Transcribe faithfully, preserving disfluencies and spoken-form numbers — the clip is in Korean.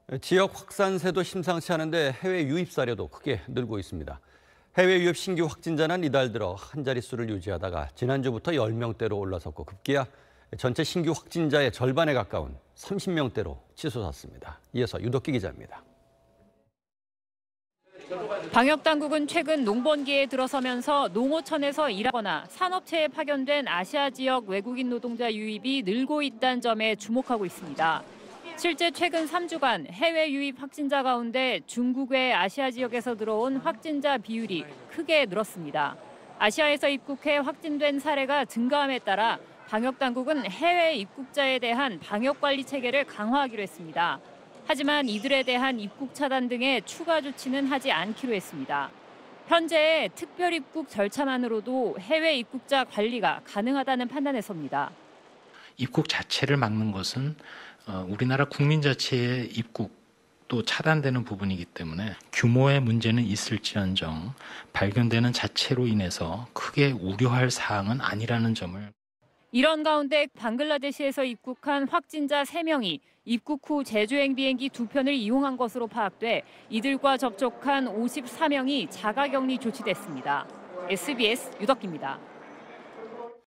지역 확산세도 심상치 않은데 해외 유입 사례도 크게 늘고 있습니다. 해외 유입 신규 확진자는 이달 들어 한 자릿수를 유지하다가 지난주부터 열 명대로 올라섰고 급기야 전체 신규 확진자의 절반에 가까운 삼십 명대로 치솟았습니다. 이어서 유덕기 기자입니다. 방역당국은 최근 농번기에 들어서면서 농어촌에서 일하거나 산업체에 파견된 아시아 지역 외국인 노동자 유입이 늘고 있다는 점에 주목하고 있습니다. 실제 최근 삼 주간 해외 유입 확진자 가운데 중국의 아시아 지역에서 들어온 확진자 비율이 크게 늘었습니다. 아시아에서 입국해 확진된 사례가 증가함에 따라 방역당국은 해외 입국자에 대한 방역관리 체계를 강화하기로 했습니다. 하지만 이들에 대한 입국 차단 등의 추가 조치는 하지 않기로 했습니다. 현재 특별 입국 절차만으로도 해외 입국자 관리가 가능하다는 판단에 섭니다. 입국 자체를 막는 것은 우리나라 국민 자체의 입국도 차단되는 부분이기 때문에 규모의 문제는 있을지언정 발견되는 자체로 인해서 크게 우려할 사항은 아니라는 점을. 이런 가운데 방글라데시에서 입국한 확진자 세 명이 입국 후 제주행 비행기 두 편을 이용한 것으로 파악돼 이들과 접촉한 오십사 명이 자가격리 조치됐습니다. 에스비에스 유덕기입니다.